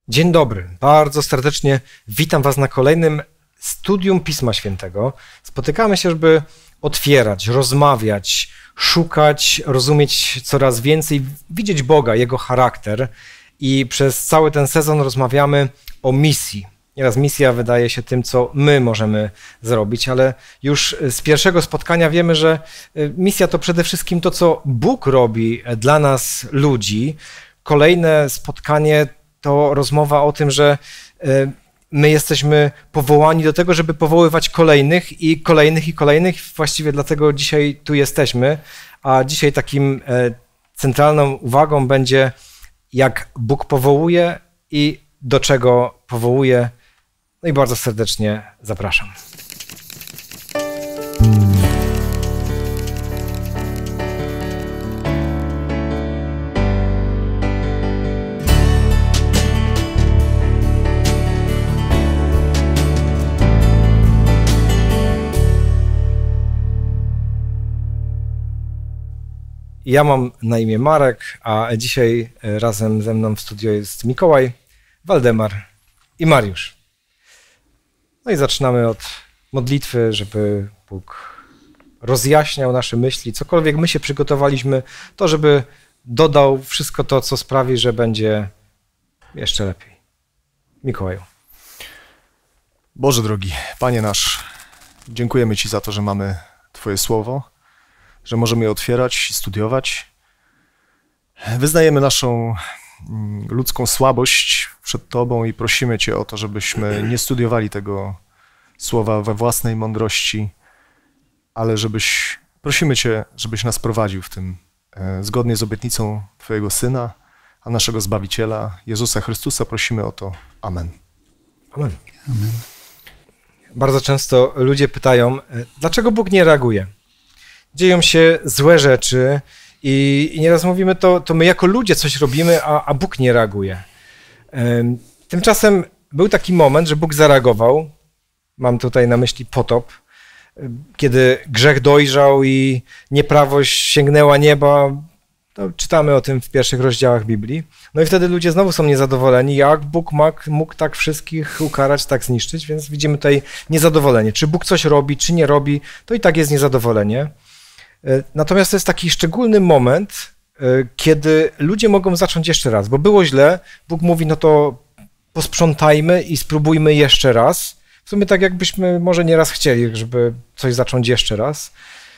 Dzień dobry, bardzo serdecznie witam Was na kolejnym studium Pisma Świętego. Spotykamy się, żeby otwierać, rozmawiać, szukać, rozumieć coraz więcej, widzieć Boga, Jego charakter i przez cały ten sezon rozmawiamy o misji. Nieraz misja wydaje się tym, co my możemy zrobić, ale już z pierwszego spotkania wiemy, że misja to przede wszystkim to, co Bóg robi dla nas, ludzi. Kolejne spotkanie to rozmowa o tym, że my jesteśmy powołani do tego, żeby powoływać kolejnych i kolejnych i kolejnych. Właściwie dlatego dzisiaj tu jesteśmy, a dzisiaj takim centralną uwagą będzie, jak Bóg powołuje i do czego powołuje. No i bardzo serdecznie zapraszam. Ja mam na imię Marek, a dzisiaj razem ze mną w studio jest Mikołaj, Waldemar i Mariusz. No i zaczynamy od modlitwy, żeby Bóg rozjaśniał nasze myśli, cokolwiek my się przygotowaliśmy, to żeby dodał wszystko to, co sprawi, że będzie jeszcze lepiej. Mikołaju. Boże drogi, Panie nasz, dziękujemy Ci za to, że mamy Twoje słowo, że możemy je otwierać i studiować. Wyznajemy naszą ludzką słabość przed Tobą i prosimy Cię o to, żebyśmy nie studiowali tego słowa we własnej mądrości, ale prosimy Cię, żebyś nas prowadził w tym zgodnie z obietnicą Twojego Syna, a naszego Zbawiciela, Jezusa Chrystusa. Prosimy o to. Amen. Amen. Amen. Bardzo często ludzie pytają, dlaczego Bóg nie reaguje? Dzieją się złe rzeczy i nieraz mówimy, to my jako ludzie coś robimy, a Bóg nie reaguje. Tymczasem był taki moment, że Bóg zareagował. Mam tutaj na myśli potop, kiedy grzech dojrzał i nieprawość sięgnęła nieba. To czytamy o tym w pierwszych rozdziałach Biblii. No i wtedy ludzie znowu są niezadowoleni, jak Bóg mógł tak wszystkich ukarać, tak zniszczyć, więc widzimy tutaj niezadowolenie. Czy Bóg coś robi, czy nie robi, to i tak jest niezadowolenie. Natomiast to jest taki szczególny moment, kiedy ludzie mogą zacząć jeszcze raz, bo było źle, Bóg mówi, no to posprzątajmy i spróbujmy jeszcze raz. W sumie tak jakbyśmy może nieraz chcieli, żeby coś zacząć jeszcze raz.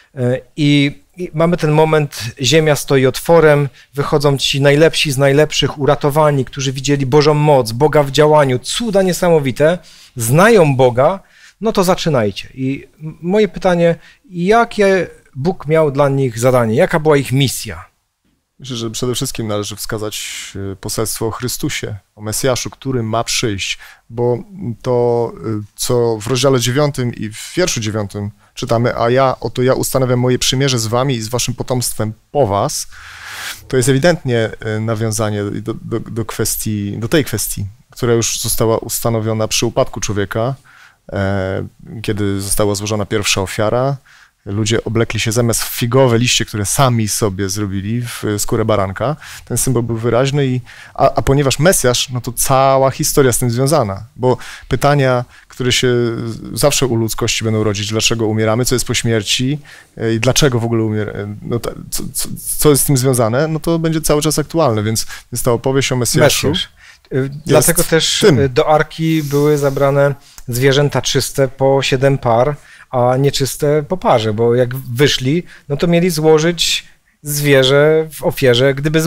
I mamy ten moment, ziemia stoi otworem, wychodzą ci najlepsi z najlepszych, uratowani, którzy widzieli Bożą moc, Boga w działaniu, cuda niesamowite, znają Boga, no to zaczynajcie. I moje pytanie, jakie Bóg miał dla nich zadanie, jaka była ich misja? Myślę, że przede wszystkim należy wskazać poselstwo o Chrystusie, o Mesjaszu, który ma przyjść, bo to, co w rozdziale 9 i w wierszu 9 czytamy, oto ja ustanawiam moje przymierze z wami i z waszym potomstwem po was, to jest ewidentnie nawiązanie do tej kwestii, która już została ustanowiona przy upadku człowieka, kiedy została złożona pierwsza ofiara. Ludzie oblekli się zamiast w figowe liście, które sami sobie zrobili, w skórę baranka. Ten symbol był wyraźny, a ponieważ Mesjasz, no to cała historia z tym związana, bo pytania, które się zawsze u ludzkości będą rodzić, dlaczego umieramy, co jest po śmierci i dlaczego w ogóle umieramy, no co jest z tym związane, no to będzie cały czas aktualne, więc ta opowieść o Mesjaszu. Dlatego też do arki były zabrane zwierzęta czyste po 7 par, a nieczyste po parze, bo jak wyszli, no to mieli złożyć zwierzę w ofierze. Gdyby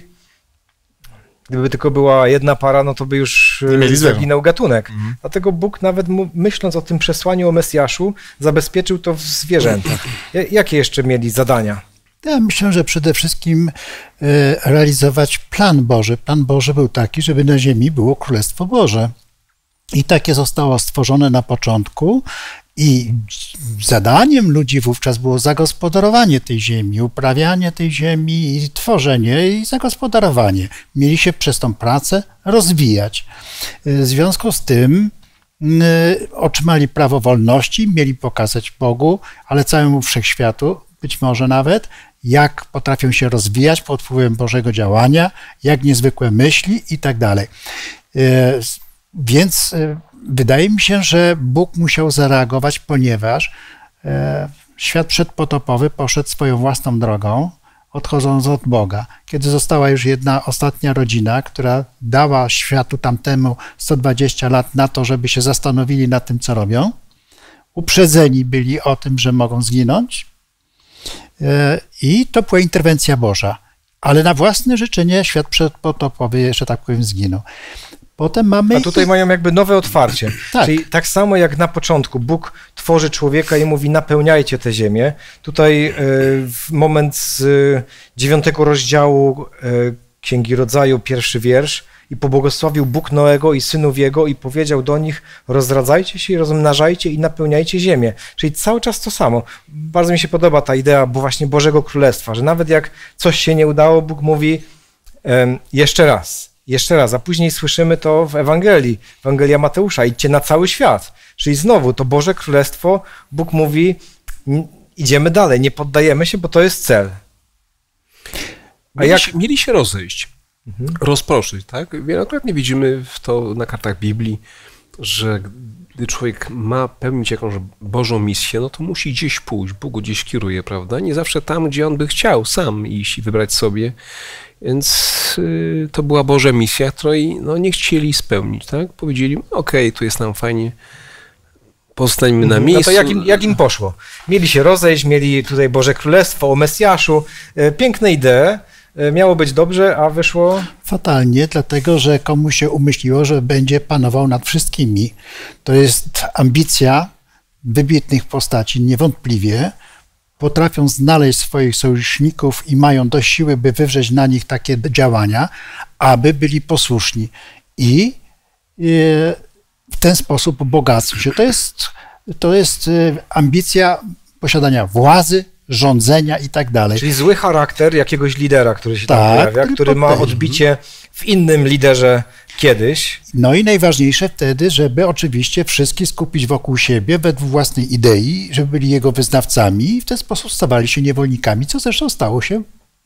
tylko była jedna para, no to by już zaginął gatunek. Dlatego Bóg nawet myśląc o tym przesłaniu o Mesjaszu, zabezpieczył to w zwierzętach. Jakie jeszcze mieli zadania? Ja myślę, że przede wszystkim realizować plan Boży. Plan Boży był taki, żeby na ziemi było Królestwo Boże. I takie zostało stworzone na początku i zadaniem ludzi wówczas było zagospodarowanie tej ziemi, uprawianie tej ziemi i tworzenie i zagospodarowanie. Mieli się przez tą pracę rozwijać. W związku z tym otrzymali prawo wolności, mieli pokazać Bogu, ale całemu wszechświatu, być może nawet, jak potrafią się rozwijać pod wpływem Bożego działania, jak niezwykłe myśli i tak dalej. Więc wydaje mi się, że Bóg musiał zareagować, ponieważ świat przedpotopowy poszedł swoją własną drogą, odchodząc od Boga. Kiedy została już jedna ostatnia rodzina, która dała światu tamtemu 120 lat na to, żeby się zastanowili nad tym, co robią, uprzedzeni byli o tym, że mogą zginąć, i to była interwencja Boża. Ale na własne życzenie świat przedpotopowy, że tak powiem, zginął. Potem mamy... A tutaj mają jakby nowe otwarcie. Tak. Czyli tak samo jak na początku Bóg tworzy człowieka i mówi napełniajcie tę ziemię. Tutaj moment z 9 rozdziału Księgi Rodzaju, 1 wiersz. I pobłogosławił Bóg Noego i synów jego i powiedział do nich: rozradzajcie się i rozmnażajcie i napełniajcie ziemię. Czyli cały czas to samo. Bardzo mi się podoba ta idea właśnie Bożego Królestwa, że nawet jak coś się nie udało, Bóg mówi jeszcze raz, a później słyszymy to w Ewangelii, Ewangelia Mateusza: idźcie na cały świat. Czyli znowu to Boże Królestwo, Bóg mówi: idziemy dalej, nie poddajemy się, bo to jest cel. Mieli się rozejść. Rozproszyć, tak? Wielokrotnie widzimy to na kartach Biblii, że gdy człowiek ma pełnić jakąś Bożą misję, no to musi gdzieś pójść, Bóg go gdzieś kieruje, prawda? Nie zawsze tam, gdzie on by chciał sam iść i wybrać sobie, więc to była Boża misja, której no, nie chcieli spełnić, tak? Powiedzieli: okej, tu jest nam fajnie, pozostańmy na miejscu. No to jak im poszło? Mieli się rozejść, mieli tutaj Boże Królestwo, o Mesjaszu, piękne idee, miało być dobrze, a wyszło... Fatalnie, dlatego że komuś się umyśliło, że będzie panował nad wszystkimi. To jest ambicja wybitnych postaci, niewątpliwie. Potrafią znaleźć swoich sojuszników i mają dość siły, by wywrzeć na nich takie działania, aby byli posłuszni. I w ten sposób bogacą się. To jest ambicja posiadania władzy, rządzenia i tak dalej. Czyli zły charakter jakiegoś lidera, który się tam pojawia, który ma odbicie w innym liderze kiedyś. No i najważniejsze wtedy, żeby oczywiście wszystkich skupić wokół siebie według własnej idei, żeby byli jego wyznawcami i w ten sposób stawali się niewolnikami, co zresztą stało się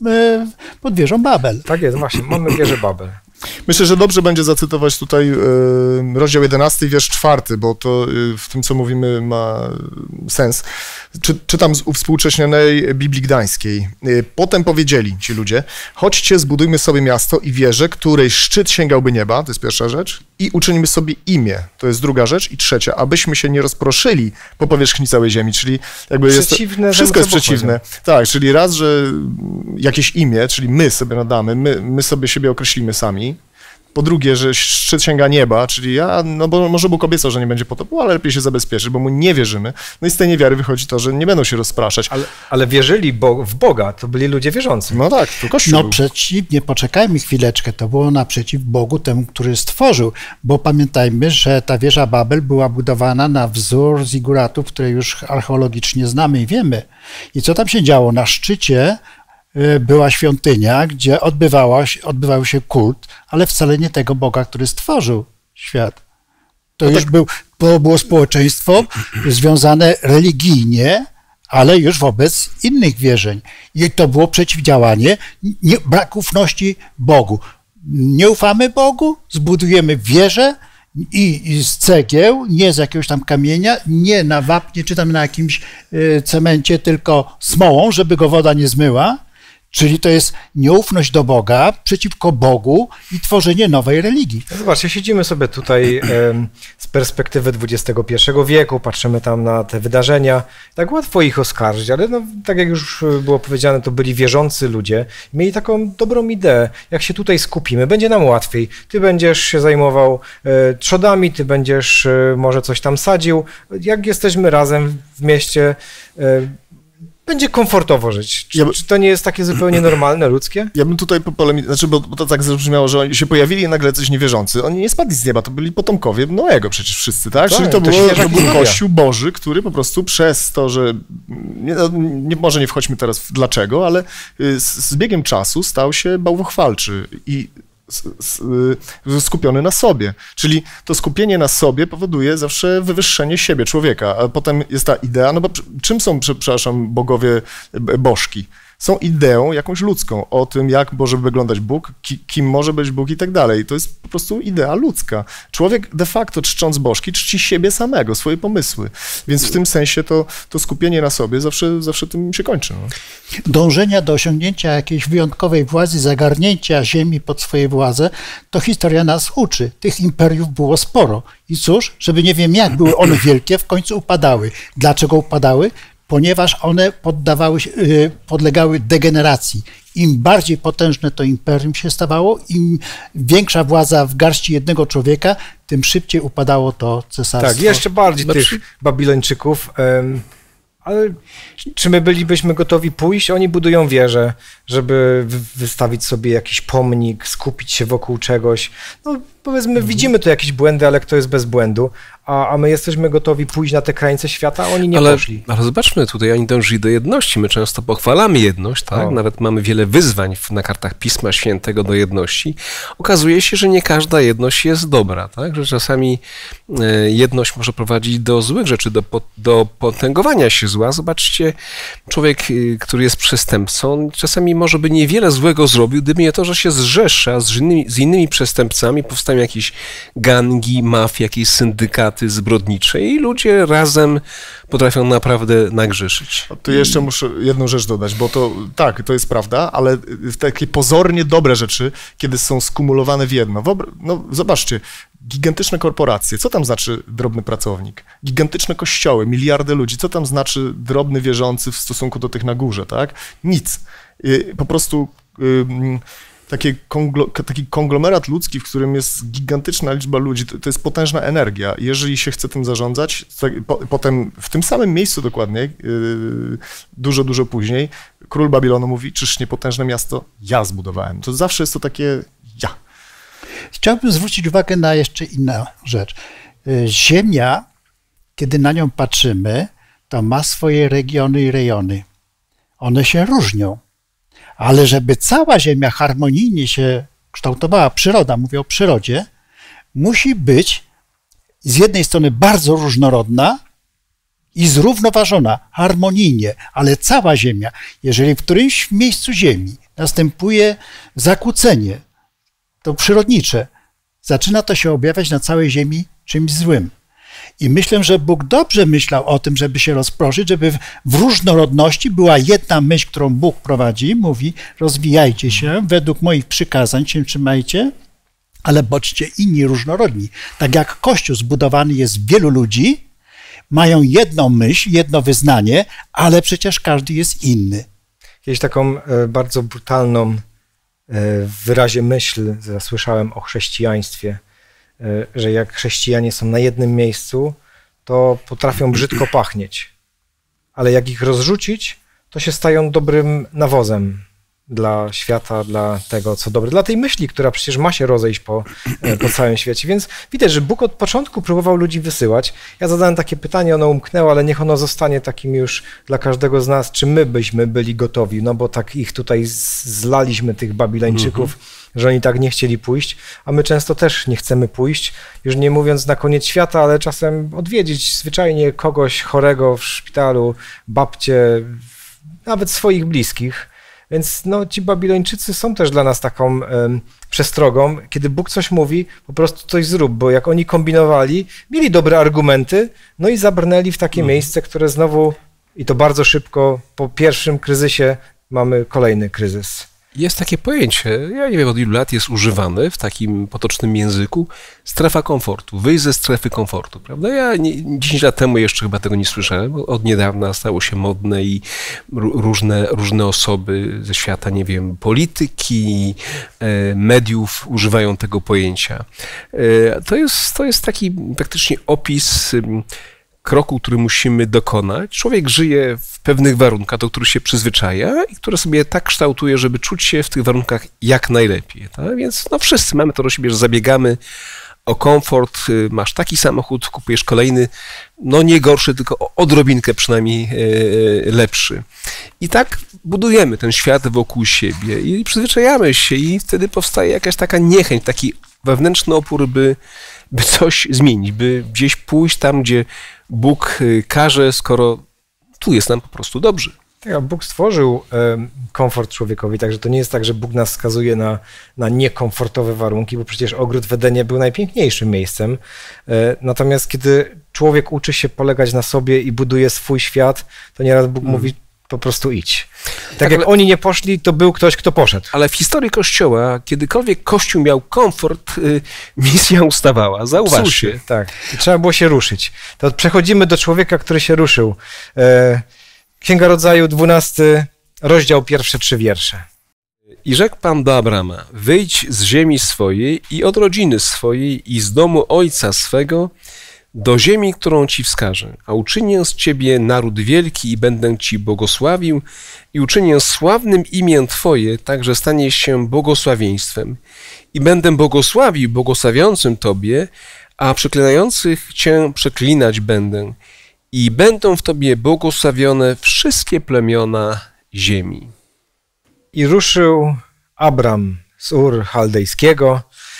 pod wieżą Babel. Tak jest, właśnie, mamy wieżę Babel. Myślę, że dobrze będzie zacytować tutaj rozdział 11, wiersz 4, bo to w tym, co mówimy, ma sens. Czytam z uwspółcześnionej Biblii Gdańskiej. Potem powiedzieli ci ludzie: chodźcie, zbudujmy sobie miasto i wieżę, której szczyt sięgałby nieba, to jest pierwsza rzecz, i uczynimy sobie imię, to jest druga rzecz, i trzecia, abyśmy się nie rozproszyli po powierzchni całej ziemi, czyli jakby wszystko jest przeciwne. Tak, czyli raz, że jakieś imię, czyli my sobie nadamy, my sobie siebie określimy sami. Po drugie, że szczyt sięga nieba, czyli no bo może Bóg obiecał, że nie będzie potopu, ale lepiej się zabezpieczyć, bo mu nie wierzymy. No i z tej niewiary wychodzi to, że nie będą się rozpraszać. Ale wierzyli w Boga, to byli ludzie wierzący. No tak, to Kościół. No przeciwnie, poczekajmy chwileczkę, to było naprzeciw Bogu temu, który stworzył, bo pamiętajmy, że ta wieża Babel była budowana na wzór ziguratów, które już archeologicznie znamy i wiemy. I co tam się działo? Na szczycie była świątynia, gdzie odbywał się kult, ale wcale nie tego Boga, który stworzył świat. To już było społeczeństwo związane religijnie, ale już wobec innych wierzeń. I to było przeciwdziałanie brak ufności Bogu. Nie ufamy Bogu, zbudujemy wieżę i z cegieł, nie z jakiegoś tam kamienia, nie na wapnie czy tam na jakimś cemencie, tylko smołą, żeby go woda nie zmyła. Czyli to jest nieufność do Boga przeciwko Bogu i tworzenie nowej religii. Zobaczcie, siedzimy sobie tutaj z perspektywy XXI wieku, patrzymy tam na te wydarzenia. Tak łatwo ich oskarżyć, ale no, tak jak już było powiedziane, to byli wierzący ludzie. Mieli taką dobrą ideę. Jak się tutaj skupimy, będzie nam łatwiej. Ty będziesz się zajmował trzodami, ty będziesz może coś tam sadził. Jak jesteśmy razem w mieście, będzie komfortowo żyć. Czy to nie jest takie zupełnie normalne, ludzkie? Ja bym tutaj bo to tak zabrzmiało, że oni się pojawili i nagle coś niewierzący. Oni nie spadli z nieba, to byli potomkowie Noego przecież wszyscy, tak? Czyli to był Kościół Boży, który po prostu przez to, że może nie wchodźmy teraz w dlaczego, ale z biegiem czasu stał się bałwochwalczy i skupiony na sobie. Czyli to skupienie na sobie powoduje zawsze wywyższenie siebie, człowieka, a potem jest ta idea, no bo czym są, przepraszam, bogowie bożki? są ideą jakąś ludzką o tym, jak może wyglądać Bóg, kim może być Bóg i tak dalej. To jest po prostu idea ludzka. Człowiek de facto, czcząc bożki, czci siebie samego, swoje pomysły. Więc w tym sensie to skupienie na sobie zawsze tym się kończy. No. Dążenia do osiągnięcia jakiejś wyjątkowej władzy, zagarnięcia ziemi pod swoje władze, to historia nas uczy. Tych imperiów było sporo. I cóż, żeby nie wiem jak były one wielkie, w końcu upadały. Dlaczego upadały? Ponieważ one podlegały degeneracji. Im bardziej potężne to imperium się stawało, im większa władza w garści jednego człowieka, tym szybciej upadało to cesarstwo. Tak, jeszcze bardziej tych Babilończyków. Ale czy my bylibyśmy gotowi pójść? Oni budują wieżę, żeby wystawić sobie jakiś pomnik, skupić się wokół czegoś. No powiedzmy, widzimy tu jakieś błędy, ale kto jest bez błędu? A my jesteśmy gotowi pójść na te krańce świata, a oni nie poszli. Ale zobaczmy, tutaj oni dążyli do jedności. My często pochwalamy jedność, tak? Nawet mamy wiele wyzwań na kartach Pisma Świętego do jedności. Okazuje się, że nie każda jedność jest dobra, tak? Że czasami jedność może prowadzić do złych rzeczy, do potęgowania się zła. Zobaczcie, człowiek, który jest przestępcą, czasami może by niewiele złego zrobił, gdyby nie to, że się zrzesza z innymi przestępcami, powstają jakieś gangi, mafie, jakieś syndykaty zbrodnicze i ludzie razem potrafią naprawdę nagrzeszyć. Tu jeszcze muszę jedną rzecz dodać, bo to tak, to jest prawda, ale takie pozornie dobre rzeczy, kiedy są skumulowane w jedno. No, zobaczcie, gigantyczne korporacje, co tam znaczy drobny pracownik? Gigantyczne kościoły, miliardy ludzi, co tam znaczy drobny wierzący w stosunku do tych na górze, tak? Nic. Po prostu taki konglomerat ludzki, w którym jest gigantyczna liczba ludzi, to jest potężna energia. Jeżeli się chce tym zarządzać, potem w tym samym miejscu dokładnie, dużo później, król Babilonu mówi, czyż nie potężne miasto ja zbudowałem. To zawsze jest to takie ja. Chciałbym zwrócić uwagę na jeszcze inną rzecz. Ziemia, kiedy na nią patrzymy, to ma swoje regiony i rejony. One się różnią. Ale żeby cała Ziemia harmonijnie się kształtowała, przyroda, mówię o przyrodzie, musi być z jednej strony bardzo różnorodna i zrównoważona, harmonijnie, ale cała Ziemia, jeżeli w którymś miejscu Ziemi następuje zakłócenie, to przyrodnicze, zaczyna to się objawiać na całej Ziemi czymś złym. I myślę, że Bóg dobrze myślał o tym, żeby się rozproszyć, żeby w różnorodności była jedna myśl, którą Bóg prowadzi, mówi, rozwijajcie się, według moich przykazań się trzymajcie, ale bądźcie inni różnorodni. Tak jak Kościół zbudowany jest z wielu ludzi, mają jedną myśl, jedno wyznanie, ale przecież każdy jest inny. Kiedyś taką bardzo brutalną w wyrazie myśl słyszałem o chrześcijaństwie, że jak chrześcijanie są na jednym miejscu, to potrafią brzydko pachnieć, ale jak ich rozrzucić, to się stają dobrym nawozem dla świata, dla tego, co dobre, dla tej myśli, która przecież ma się rozejść po całym świecie. Więc widać, że Bóg od początku próbował ludzi wysyłać. Ja zadałem takie pytanie, ono umknęło, ale niech ono zostanie takim już dla każdego z nas, czy my byśmy byli gotowi, no bo tak ich tutaj zlaliśmy, tych Babilończyków, że oni tak nie chcieli pójść, a my często też nie chcemy pójść, już nie mówiąc na koniec świata, ale czasem odwiedzić zwyczajnie kogoś chorego w szpitalu, babcię, nawet swoich bliskich. Więc no, ci Babilończycy są też dla nas taką przestrogą. Kiedy Bóg coś mówi, po prostu coś zrób, bo jak oni kombinowali, mieli dobre argumenty, no i zabrnęli w takie miejsce, które znowu, i to bardzo szybko, po pierwszym kryzysie mamy kolejny kryzys. Jest takie pojęcie, ja nie wiem od ilu lat jest używane w takim potocznym języku, strefa komfortu, wyjść ze strefy komfortu, prawda? Ja 10 lat temu jeszcze chyba tego nie słyszałem, bo od niedawna stało się modne i różne osoby ze świata, nie wiem, polityki, mediów używają tego pojęcia. To jest taki praktycznie opis kroku, który musimy dokonać. Człowiek żyje w pewnych warunkach, do których się przyzwyczaja i które sobie tak kształtuje, żeby czuć się w tych warunkach jak najlepiej. Tak? Więc no, wszyscy mamy to do siebie, że zabiegamy o komfort, masz taki samochód, kupujesz kolejny, no nie gorszy, tylko o odrobinkę przynajmniej lepszy. I tak budujemy ten świat wokół siebie i przyzwyczajamy się i wtedy powstaje jakaś taka niechęć, taki wewnętrzny opór, by coś zmienić, by gdzieś pójść tam, gdzie Bóg każe, skoro tu jest nam po prostu dobrze. Tak, a Bóg stworzył komfort człowiekowi, także to nie jest tak, że Bóg nas skazuje na niekomfortowe warunki, bo przecież ogród w Edenie był najpiękniejszym miejscem. Natomiast kiedy człowiek uczy się polegać na sobie i buduje swój świat, to nieraz Bóg mówi, po prostu idź. Tak jak oni nie poszli, to był ktoś, kto poszedł. Ale w historii Kościoła, kiedykolwiek Kościół miał komfort, misja ustawała. Zauważcie. Tak, trzeba było się ruszyć. To przechodzimy do człowieka, który się ruszył. Księga Rodzaju, 12 rozdział, pierwsze 3 wiersze. I rzekł Pan do Abrama, wyjdź z ziemi swojej i od rodziny swojej i z domu ojca swego do ziemi, którą ci wskażę, a uczynię z ciebie naród wielki i będę ci błogosławił i uczynię sławnym imię twoje, tak że staniesz się błogosławieństwem. I będę błogosławił błogosławiącym tobie, a przeklinających cię przeklinać będę. I będą w tobie błogosławione wszystkie plemiona ziemi. I ruszył Abram z Ur Chaldejskiego.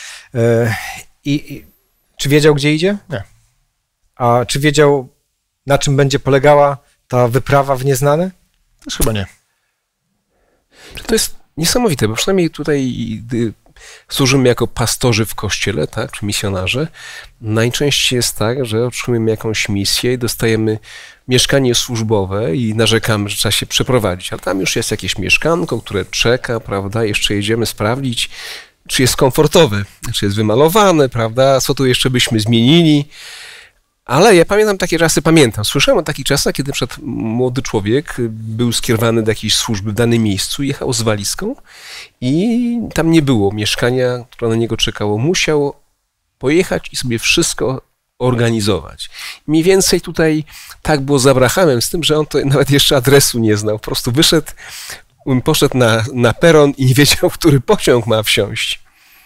Czy wiedział, gdzie idzie? Nie. A czy wiedział, na czym będzie polegała ta wyprawa w nieznane? Też chyba nie. To jest niesamowite, bo przynajmniej tutaj, gdy służymy jako pastorzy w kościele, tak, czy misjonarze, najczęściej jest tak, że otrzymujemy jakąś misję i dostajemy mieszkanie służbowe i narzekamy, że trzeba się przeprowadzić, ale tam już jest jakieś mieszkanko, które czeka, prawda, jeszcze jedziemy sprawdzić, czy jest komfortowe, czy jest wymalowane, prawda, co tu jeszcze byśmy zmienili. Ale ja pamiętam takie czasy, słyszałem o takich czasach, kiedy młody człowiek był skierowany do jakiejś służby w danym miejscu, jechał z walizką i tam nie było mieszkania, które na niego czekało. Musiał pojechać i sobie wszystko organizować. Mniej więcej tutaj tak było z Abrahamem, z tym, że on to nawet jeszcze adresu nie znał. Po prostu wyszedł, poszedł na peron i nie wiedział, w który pociąg ma wsiąść.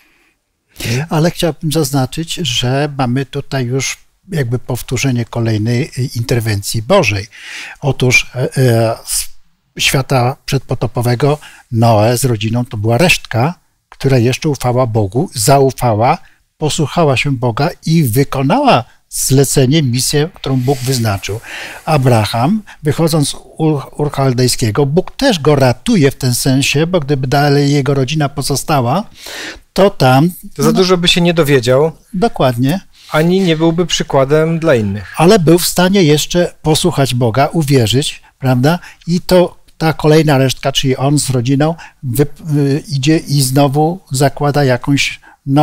Ale chciałbym zaznaczyć, że mamy tutaj już jakby powtórzenie kolejnej interwencji Bożej. Otóż świata przedpotopowego Noe z rodziną to była resztka, która jeszcze ufała Bogu, zaufała, posłuchała się Boga i wykonała zlecenie, misję, którą Bóg wyznaczył. Abraham, wychodząc z Ur Chaldejskiego, Bóg też go ratuje w tym sensie, bo gdyby dalej jego rodzina pozostała, to tam... To za dużo by się nie dowiedział. Dokładnie. Ani nie byłby przykładem dla innych. Ale był w stanie jeszcze posłuchać Boga, uwierzyć, prawda? I to ta kolejna resztka, czyli on z rodziną, idzie i znowu zakłada jakąś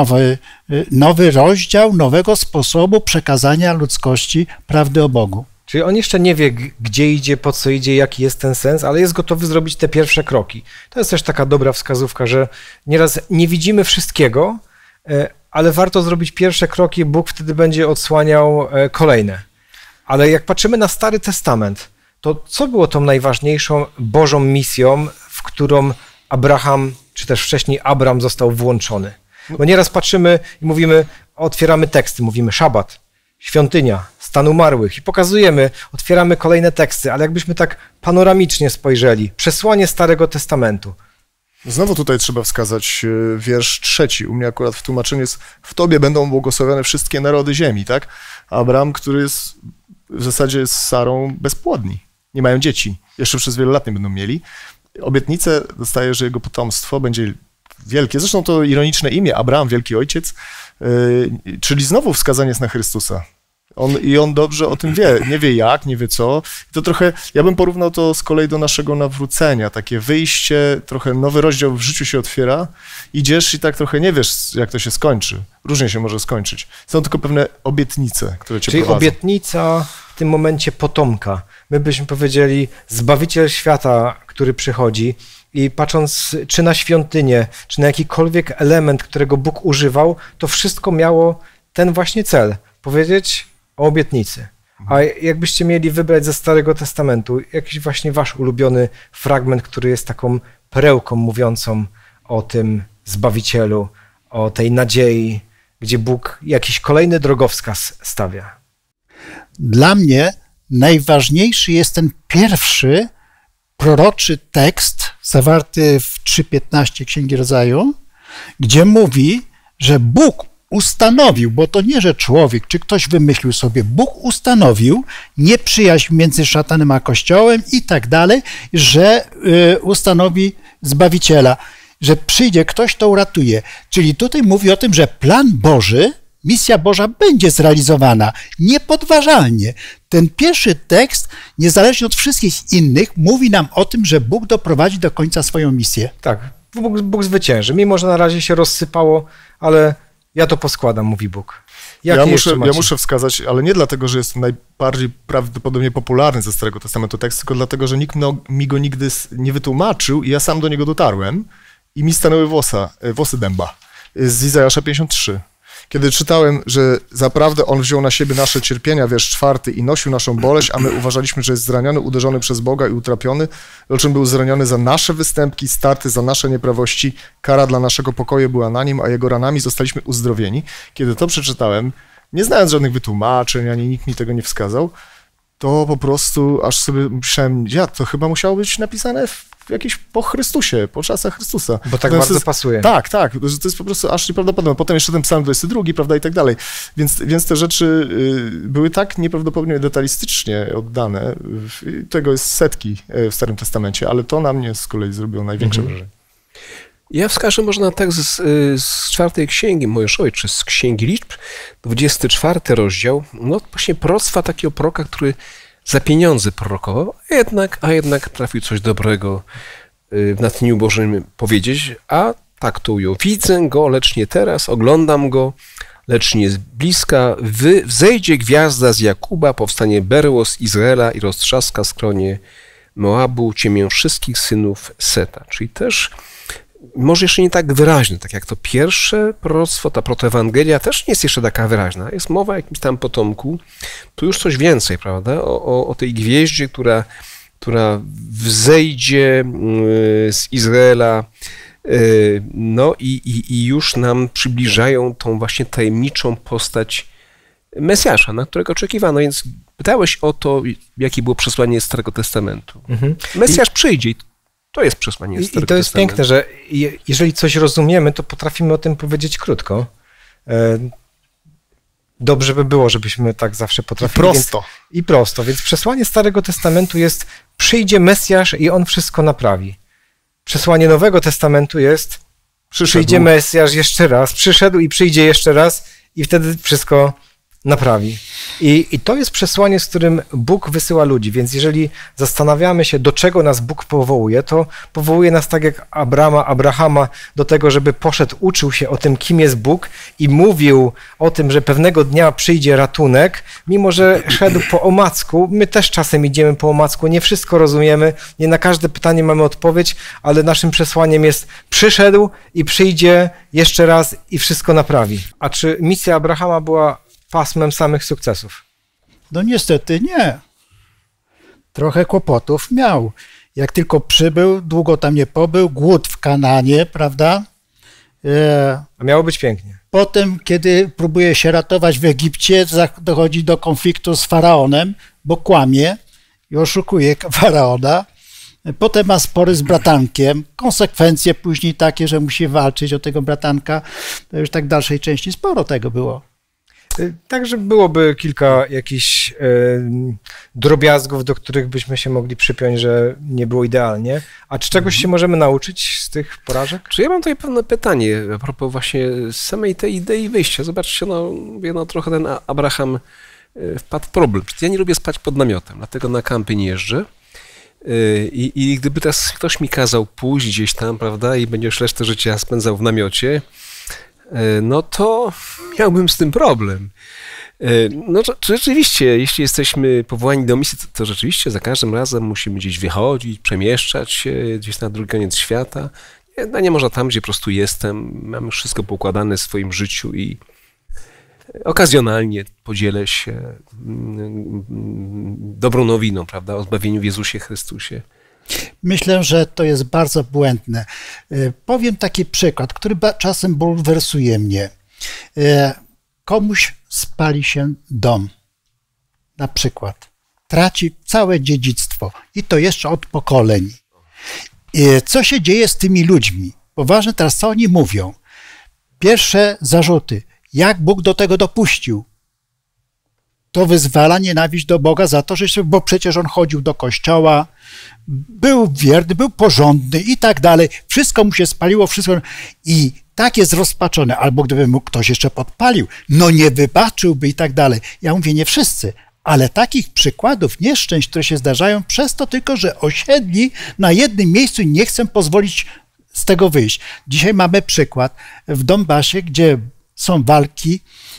nowy rozdział, nowego sposobu przekazania ludzkości prawdy o Bogu. Czyli on jeszcze nie wie, gdzie idzie, po co idzie, jaki jest ten sens, ale jest gotowy zrobić te pierwsze kroki. To jest też taka dobra wskazówka, że nieraz nie widzimy wszystkiego, ale warto zrobić pierwsze kroki, Bóg wtedy będzie odsłaniał kolejne. Ale jak patrzymy na Stary Testament, to co było tą najważniejszą Bożą misją, w którą Abraham, czy też wcześniej Abram został włączony? Bo nieraz patrzymy i mówimy, otwieramy teksty, mówimy szabat, świątynia, stan umarłych i pokazujemy, otwieramy kolejne teksty, ale jakbyśmy tak panoramicznie spojrzeli, przesłanie Starego Testamentu. Znowu tutaj trzeba wskazać wiersz 3. U mnie akurat w tłumaczeniu jest: w tobie będą błogosławione wszystkie narody ziemi, tak? Abraham, który jest w zasadzie z Sarą bezpłodni, nie mają dzieci, jeszcze przez wiele lat nie będą mieli. Obietnicę dostaje, że jego potomstwo będzie wielkie. Zresztą to ironiczne imię, Abraham, wielki ojciec, czyli znowu wskazanie jest na Chrystusa. On dobrze o tym wie, nie wie jak, nie wie co. To trochę, ja bym porównał to z kolei do naszego nawrócenia, takie wyjście, trochę nowy rozdział w życiu się otwiera, idziesz i tak trochę nie wiesz, jak to się skończy. Różnie się może skończyć. Są tylko pewne obietnice, które cię prowadzą. Czyli obietnica w tym momencie potomka. My byśmy powiedzieli Zbawiciel świata, który przychodzi i patrząc czy na świątynię, czy na jakikolwiek element, którego Bóg używał, to wszystko miało ten właśnie cel. Powiedzieć o obietnicy. A jakbyście mieli wybrać ze Starego Testamentu jakiś właśnie wasz ulubiony fragment, który jest taką perełką mówiącą o tym Zbawicielu, o tej nadziei, gdzie Bóg jakiś kolejny drogowskaz stawia? Dla mnie najważniejszy jest ten pierwszy proroczy tekst zawarty w 3:15 Księgi Rodzaju, gdzie mówi, że Bóg ustanowił, bo to nie, że człowiek czy ktoś wymyślił sobie, Bóg ustanowił nieprzyjaźń między szatanem a Kościołem i tak dalej, że ustanowi Zbawiciela, że przyjdzie ktoś, to uratuje. Czyli tutaj mówi o tym, że plan Boży, misja Boża będzie zrealizowana niepodważalnie. Ten pierwszy tekst, niezależnie od wszystkich innych, mówi nam o tym, że Bóg doprowadzi do końca swoją misję. Tak, Bóg zwycięży. Mimo że na razie się rozsypało, ale ja to poskładam, mówi Bóg. Ja muszę wskazać, ale nie dlatego, że jest najbardziej prawdopodobnie popularny ze Starego Testamentu tekst, tylko dlatego, że nikt mi go nigdy nie wytłumaczył i ja sam do niego dotarłem i mi stanęły włosy dęba z Izajasza 53. Kiedy czytałem, że zaprawdę On wziął na siebie nasze cierpienia, wiersz 4, i nosił naszą boleść, a my uważaliśmy, że jest zraniony, uderzony przez Boga i utrapiony, lecz On był zraniony za nasze występki, starty za nasze nieprawości, kara dla naszego pokoju była na Nim, a Jego ranami zostaliśmy uzdrowieni. Kiedy to przeczytałem, nie znając żadnych wytłumaczeń, ani nikt mi tego nie wskazał, to po prostu aż sobie myślałem, to chyba musiało być napisane jakieś po Chrystusie, po czasach Chrystusa. Bo tak bardzo pasuje. Tak, to jest po prostu aż nieprawdopodobne. Potem jeszcze ten Psalm 22, prawda, i tak dalej. Więc te rzeczy były tak nieprawdopodobnie detalistycznie oddane. Tego jest setki w Starym Testamencie, ale to na mnie z kolei zrobiło największe wrażenie. Ja wskażę może na tekst z 4 księgi Mojżeszowej, czy z Księgi Liczb, 24 rozdział. No właśnie proroctwa takiego proroka, który za pieniądze prorokował, a jednak trafił coś dobrego w natchnieniu Bożym powiedzieć, a tak to ujął. Widzę go, lecz nie teraz, oglądam go, lecz nie z bliska. Wzejdzie gwiazda z Jakuba, powstanie berło z Izraela i roztrzaska skronie Moabu, ciemię wszystkich synów Seta. Czyli też może jeszcze nie tak wyraźne, tak jak to pierwsze proroctwo, ta protoewangelia też nie jest jeszcze taka wyraźna. Jest mowa o jakimś tam potomku. Tu już coś więcej, prawda? O tej gwieździe, która wzejdzie z Izraela, no i już nam przybliżają tą właśnie tajemniczą postać Mesjasza, na którego oczekiwano. Więc pytałeś o to, jakie było przesłanie Starego Testamentu. Mesjasz przyjdzie. To jest przesłanie Starego Testamentu. I to jest piękne, że jeżeli coś rozumiemy, to potrafimy o tym powiedzieć krótko. Dobrze by było, żebyśmy tak zawsze potrafili. I prosto. Więc przesłanie Starego Testamentu jest: przyjdzie Mesjasz i On wszystko naprawi. Przesłanie Nowego Testamentu jest: przyjdzie Mesjasz jeszcze raz, przyszedł i przyjdzie jeszcze raz i wtedy wszystko naprawi. I to jest przesłanie, z którym Bóg wysyła ludzi, więc jeżeli zastanawiamy się, do czego nas Bóg powołuje, to powołuje nas tak jak Abrahama do tego, żeby poszedł, uczył się o tym, kim jest Bóg i mówił o tym, że pewnego dnia przyjdzie ratunek, mimo że szedł po omacku. My też czasem idziemy po omacku, nie wszystko rozumiemy, nie na każde pytanie mamy odpowiedź, ale naszym przesłaniem jest: przyszedł i przyjdzie jeszcze raz i wszystko naprawi. A czy misja Abrahama była pasmem samych sukcesów? No niestety nie. Trochę kłopotów miał. Jak tylko przybył, długo tam nie pobył, głód w Kanaanie, prawda? A miało być pięknie. Potem, kiedy próbuje się ratować w Egipcie, dochodzi do konfliktu z Faraonem, bo kłamie i oszukuje Faraona. Potem ma spory z bratankiem, konsekwencje później takie, że musi walczyć o tego bratanka. To już tak w dalszej części sporo tego było. Także byłoby kilka jakichś drobiazgów, do których byśmy się mogli przypiąć, że nie było idealnie. A czy czegoś się możemy nauczyć z tych porażek? Czy ja mam tutaj pewne pytanie a propos właśnie samej tej idei wyjścia. Zobaczcie, trochę ten Abraham wpadł w problem. Ja nie lubię spać pod namiotem, dlatego na kampy nie jeżdżę. I gdyby teraz ktoś mi kazał pójść gdzieś tam, prawda, i będziesz resztę życia spędzał w namiocie, no to miałbym z tym problem. No rzeczywiście, jeśli jesteśmy powołani do misji, to rzeczywiście za każdym razem musimy gdzieś wychodzić, przemieszczać się gdzieś na drugi koniec świata. Nie można tam, gdzie po prostu jestem, mam już wszystko poukładane w swoim życiu i okazjonalnie podzielę się dobrą nowiną, prawda, o zbawieniu w Jezusie Chrystusie. Myślę, że to jest bardzo błędne. Powiem taki przykład, który czasem bulwersuje mnie. Komuś spali się dom, na przykład. Traci całe dziedzictwo i to jeszcze od pokoleń. Co się dzieje z tymi ludźmi? Bo ważne teraz, co oni mówią. Pierwsze zarzuty. Jak Bóg do tego dopuścił? To wyzwala nienawiść do Boga za to, bo przecież on chodził do kościoła, był wierny, był porządny i tak dalej. Wszystko mu się spaliło, wszystko. I tak jest rozpaczony. Albo gdyby mu ktoś jeszcze podpalił, no nie wybaczyłby i tak dalej. Ja mówię, nie wszyscy, ale takich przykładów nieszczęść, które się zdarzają przez to tylko, że osiedli na jednym miejscu i nie chcą pozwolić z tego wyjść. Dzisiaj mamy przykład w Donbasie, gdzie są walki,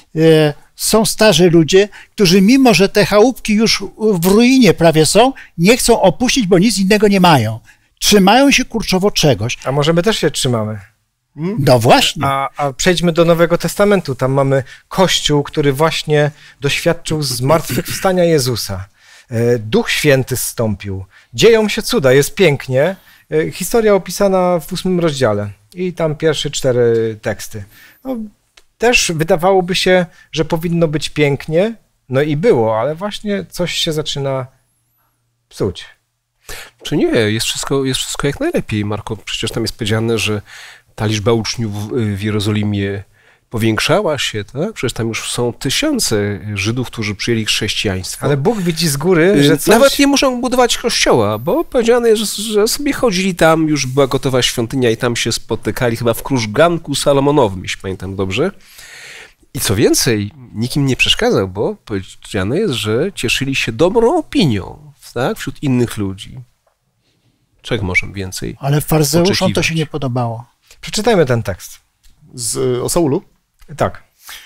są starzy ludzie, którzy mimo, że te chałupki już w ruinie prawie są, nie chcą opuścić, bo nic innego nie mają. Trzymają się kurczowo czegoś. A może my też się trzymamy? No właśnie. A przejdźmy do Nowego Testamentu. Tam mamy Kościół, który właśnie doświadczył zmartwychwstania Jezusa. Duch Święty zstąpił. Dzieją się cuda, jest pięknie. Historia opisana w 8 rozdziale i tam pierwsze 4 teksty. No, też wydawałoby się, że powinno być pięknie, no i było, ale właśnie coś się zaczyna psuć. Czy nie? Jest wszystko jak najlepiej, Marko. Przecież tam jest powiedziane, że ta liczba uczniów w Jerozolimie powiększała się, tak? Przecież tam już są tysiące Żydów, którzy przyjęli chrześcijaństwo. Ale Bóg widzi z góry, że coś... Nawet nie muszą budować kościoła, bo powiedziane jest, że sobie chodzili tam, już była gotowa świątynia i tam się spotykali chyba w krużganku salomonowym, jeśli pamiętam dobrze. I co więcej, nikim nie przeszkadzał, bo powiedziane jest, że cieszyli się dobrą opinią, tak? Wśród innych ludzi. Czego możemy więcej Ale faryzeuszom to oczekiwać? się nie podobało. Przeczytajmy ten tekst. O Saulu? Tak.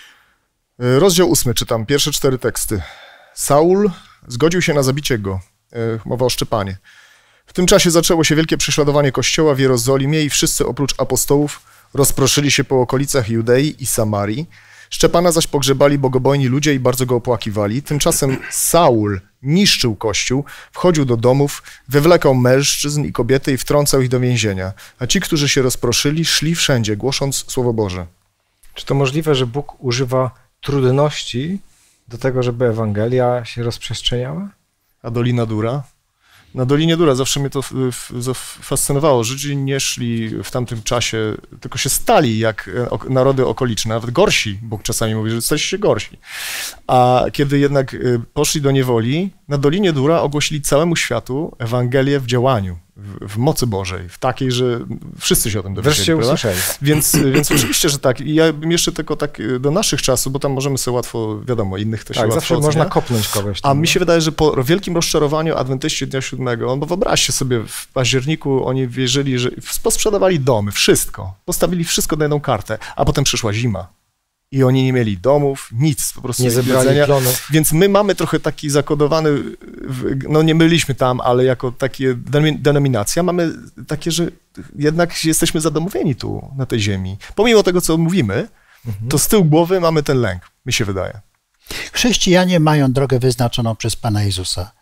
Rozdział 8 czytam, pierwsze 4 teksty. Saul zgodził się na zabicie go. Mowa o Szczepanie. W tym czasie zaczęło się wielkie prześladowanie Kościoła w Jerozolimie i wszyscy oprócz apostołów rozproszyli się po okolicach Judei i Samarii. Szczepana zaś pogrzebali bogobojni ludzie i bardzo go opłakiwali. Tymczasem Saul niszczył Kościół, wchodził do domów, wywlekał mężczyzn i kobiety i wtrącał ich do więzienia. A ci, którzy się rozproszyli, szli wszędzie, głosząc Słowo Boże. Czy to możliwe, że Bóg używa trudności do tego, żeby Ewangelia się rozprzestrzeniała? A Dolina Dura? Na Dolinie Dura zawsze mnie to fascynowało. Żydzi nie szli w tamtym czasie, tylko się stali jak narody okoliczne, nawet gorsi. Bóg czasami mówi, że staliście się gorsi. A kiedy jednak poszli do niewoli, na Dolinie Dura ogłosili całemu światu Ewangelię w działaniu, w mocy Bożej, w takiej, że wszyscy się o tym dowiedzieli. Wreszcie usłyszeli. Więc oczywiście, że tak. I ja bym jeszcze tylko tak do naszych czasów, bo tam możemy sobie łatwo, wiadomo, innych to się łatwo zawsze ocenia. można kopnąć kogoś tam. A mi się wydaje, że po wielkim rozczarowaniu adwentyści Dnia Siódmego, bo wyobraźcie sobie, w październiku oni wierzyli, że posprzedawali domy, wszystko, postawili wszystko na jedną kartę, a potem przyszła zima. I oni nie mieli domów, nic, po prostu nie zebrali plonów. Więc my mamy trochę taki zakodowany, no nie byliśmy tam, ale jako takie denominacja, mamy takie, że jednak jesteśmy zadomowieni tu, na tej ziemi. Pomimo tego, co mówimy, to z tyłu głowy mamy ten lęk, mi się wydaje. Chrześcijanie mają drogę wyznaczoną przez Pana Jezusa.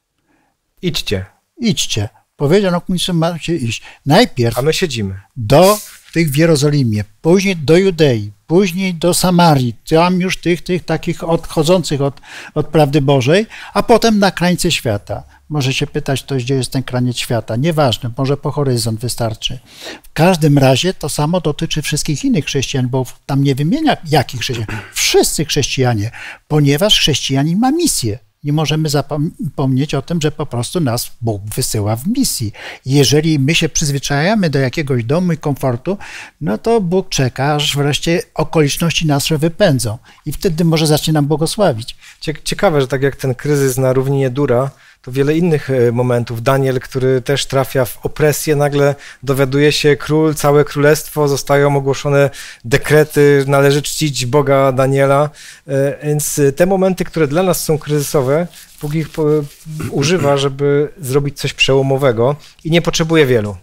Idźcie. Idźcie. Powiedział, no macie iść. Najpierw A my siedzimy. do tych w Jerozolimie, później do Judei, później do Samarii, tam już tych takich odchodzących od prawdy Bożej, a potem na krańce świata. Może się pytać ktoś, gdzie jest ten kraniec świata. Nieważne, może po horyzont wystarczy. W każdym razie to samo dotyczy wszystkich innych chrześcijan, bo tam nie wymienia jakich chrześcijan. Wszyscy chrześcijanie, ponieważ chrześcijanin ma misję. Nie możemy zapomnieć o tym, że po prostu nas Bóg wysyła w misji. Jeżeli my się przyzwyczajamy do jakiegoś domu i komfortu, no to Bóg czeka, aż wreszcie okoliczności nas wypędzą i wtedy może zacznie nam błogosławić. Ciekawe, że tak jak ten kryzys na równinie Dura, to wiele innych momentów. Daniel, który też trafia w opresję, nagle dowiaduje się król, całe królestwo, zostają ogłoszone dekrety, należy czcić Boga Daniela. Więc te momenty, które dla nas są kryzysowe, Bóg ich używa, żeby zrobić coś przełomowego i nie potrzebuje wielu.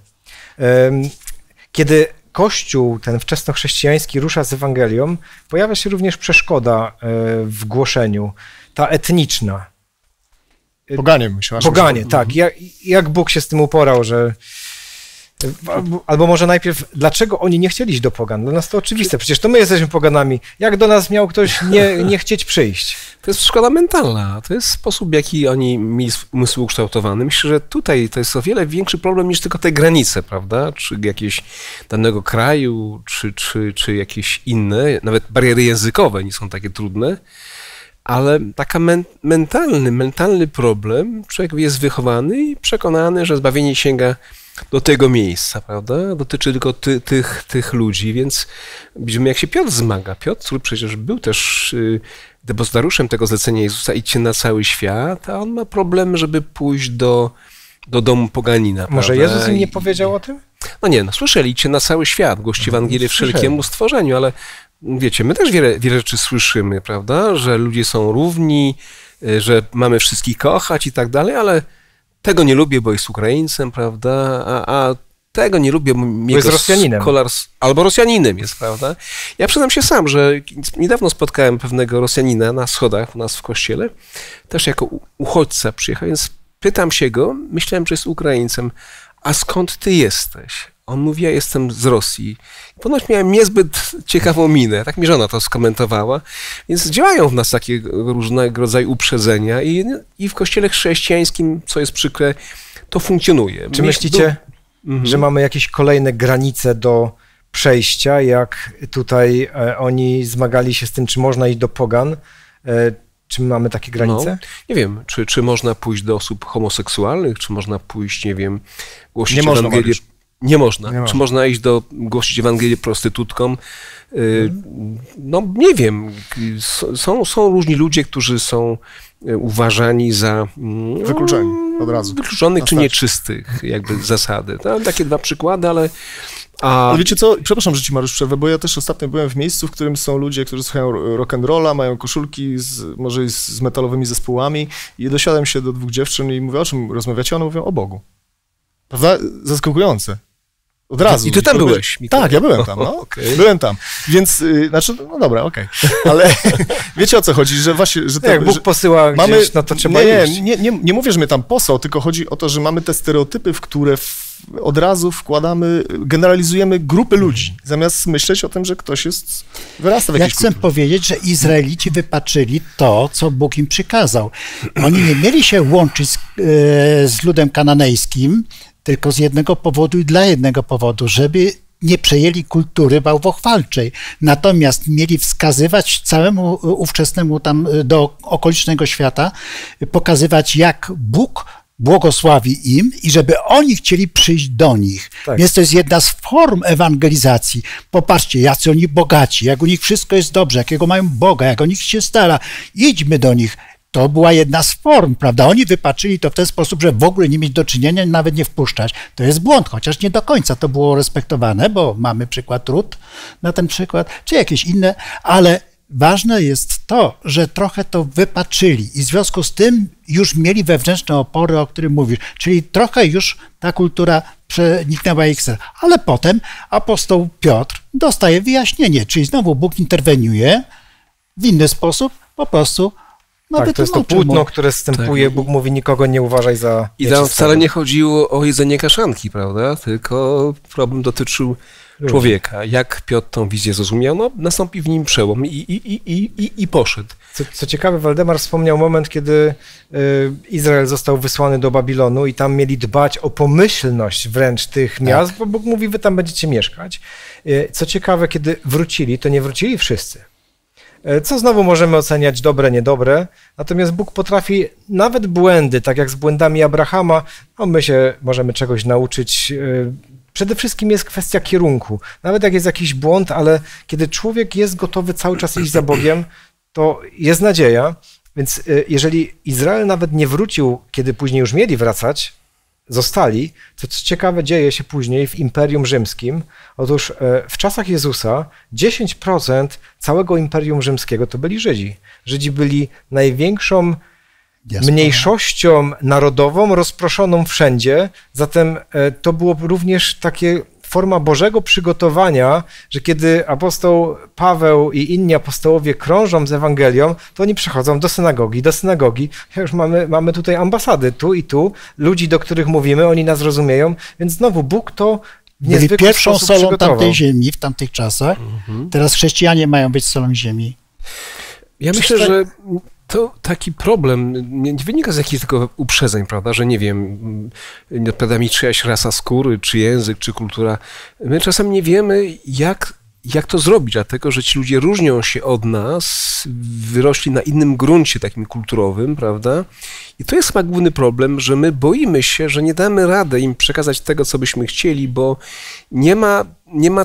Kiedy Kościół, ten wczesnochrześcijański, rusza z Ewangelią, pojawia się również przeszkoda w głoszeniu, ta etniczna. Poganie, myślałem. Poganie, tak. Jak Bóg się z tym uporał, że Albo może najpierw, dlaczego oni nie chcieli iść do pogan? Dla nas to oczywiste, przecież to my jesteśmy poganami. Jak do nas miał ktoś nie chcieć przyjść? To jest szkoda mentalna, to jest sposób, w jaki oni mieli umysł ukształtowany. Myślę, że tutaj to jest o wiele większy problem niż tylko te granice, prawda? Czy jakiegoś danego kraju, czy jakieś inne, nawet bariery językowe nie są takie trudne, ale taka mentalny problem, człowiek jest wychowany i przekonany, że zbawienie sięga do tego miejsca, prawda? Dotyczy tylko tych ludzi, więc widzimy, jak się Piotr zmaga. Piotr, który przecież był też depozytariuszem tego zlecenia Jezusa, idźcie na cały świat, a on ma problem, żeby pójść do domu poganina. Może prawda? Jezus im nie powiedział o tym? No nie, słyszeli, idźcie na cały świat, głoście Ewangelię wszelkiemu stworzeniu, ale wiecie, my też wiele rzeczy słyszymy, prawda? Że ludzie są równi, że mamy wszystkich kochać i tak dalej, ale tego nie lubię, bo jest Ukraińcem, prawda? A tego nie lubię, bo jest Rosjaninem. Albo Rosjaninem jest, prawda? Ja przyznam się sam, że niedawno spotkałem pewnego Rosjanina na schodach u nas w kościele, też jako uchodźca przyjechał, więc pytam się go, myślałem, że jest Ukraińcem, a skąd ty jesteś? On mówi, ja jestem z Rosji. Ponoć miałem niezbyt ciekawą minę, tak mi żona to skomentowała, więc działają w nas takie różnego rodzaju uprzedzenia i w kościele chrześcijańskim, co jest przykre, to funkcjonuje. Czy myślicie, że mamy jakieś kolejne granice do przejścia, jak tutaj oni zmagali się z tym, czy można iść do pogan? Czy mamy takie granice? No, nie wiem, czy można pójść do osób homoseksualnych, czy można pójść, nie wiem, głosić Ewangelię. Nie można. Czy można iść głosić Ewangelię prostytutkom? No nie wiem. Są różni ludzie, którzy są uważani za wykluczeni od razu. Wykluczonych czy nieczystych, jakby zasady. Tam takie dwa przykłady, ale... Ale wiecie co, przepraszam, że ci Mariusz przerwę, bo ja też ostatnio byłem w miejscu, w którym są ludzie, którzy słuchają rock'n'rolla, mają koszulki może z metalowymi zespołami i dosiadłem się do dwóch dziewczyn i mówię, o czym rozmawiacie? One mówią o Bogu. Prawda? Zaskakujące. Od razu. I ty tam byłeś? Tak, ja byłem tam, no. Okay. Byłem tam. Więc, znaczy, no dobra, okej. Ale wiecie, o co chodzi, że właśnie... Że jak Bóg posyła gdzieś, no to trzeba iść. Nie mówię, że mnie tam posłał, tylko chodzi o to, że mamy te stereotypy, w które od razu wkładamy, generalizujemy grupy ludzi, zamiast myśleć o tym, że ktoś wyrasta w jakiejś kulturze. Chcę powiedzieć, że Izraelici wypaczyli to, co Bóg im przykazał. Oni nie mieli się łączyć z ludem kananejskim, tylko z jednego powodu i dla jednego powodu, żeby nie przejęli kultury bałwochwalczej. Natomiast mieli wskazywać całemu ówczesnemu tam do okolicznego świata, pokazywać, jak Bóg błogosławi im i żeby oni chcieli przyjść do nich. Tak. Więc to jest jedna z form ewangelizacji. Popatrzcie, jacy oni bogaci, jak u nich wszystko jest dobrze, jakiego mają Boga, jak o nich się stara. Idźmy do nich. To była jedna z form, prawda? Oni wypaczyli to w ten sposób, że w ogóle nie mieć do czynienia, nawet nie wpuszczać. To jest błąd, chociaż nie do końca to było respektowane, bo mamy przykład Rut na ten przykład, czy jakieś inne, ale ważne jest to, że trochę to wypaczyli i w związku z tym już mieli wewnętrzne opory, o których mówisz, czyli trochę już ta kultura przeniknęła ich serce. Ale potem apostoł Piotr dostaje wyjaśnienie, czyli znowu Bóg interweniuje w inny sposób, po prostu tak, to jest to płótno, które zstępuje, tak. Bóg mówi, nikogo nie uważaj za I tam wcale nie chodziło o jedzenie kaszanki, prawda? Tylko problem dotyczył człowieka. Jak Piotr tą wizję zrozumiał, no nastąpi w nim przełom i poszedł. Co ciekawe, Waldemar wspomniał moment, kiedy Izrael został wysłany do Babilonu i tam mieli dbać o pomyślność wręcz tych miast, bo Bóg mówi, wy tam będziecie mieszkać. Co ciekawe, kiedy wrócili, to nie wrócili wszyscy. Co znowu możemy oceniać dobre, niedobre, natomiast Bóg potrafi nawet błędy, tak jak z błędami Abrahama, no my się możemy czegoś nauczyć. Przede wszystkim jest kwestia kierunku. Nawet jak jest jakiś błąd, ale kiedy człowiek jest gotowy cały czas iść za Bogiem, to jest nadzieja. Więc jeżeli Izrael nawet nie wrócił, kiedy później już mieli wracać, zostali, to co ciekawe dzieje się później w Imperium Rzymskim. Otóż w czasach Jezusa 10% całego Imperium Rzymskiego to byli Żydzi. Żydzi byli największą mniejszością narodową, rozproszoną wszędzie, zatem to było również takie forma Bożego przygotowania, że kiedy apostoł Paweł i inni apostołowie krążą z Ewangelią, to oni przychodzą do synagogi. Już mamy tutaj ambasady, tu i tu, ludzi, do których mówimy, oni nas rozumieją, więc znowu Bóg to Byli pierwszą solą tamtej ziemi w tamtych czasach. Teraz chrześcijanie mają być solą ziemi. Ja myślę, że to taki problem nie wynika z jakichś tylko uprzedzeń, prawda, że nie wiem, nie odpowiada mi czyjaś rasa skóry, czy język, czy kultura. My czasem nie wiemy, jak to zrobić, dlatego że ci ludzie różnią się od nas, wyrośli na innym gruncie takim kulturowym, prawda? I to jest chyba główny problem, że my boimy się, że nie damy rady im przekazać tego, co byśmy chcieli, bo nie ma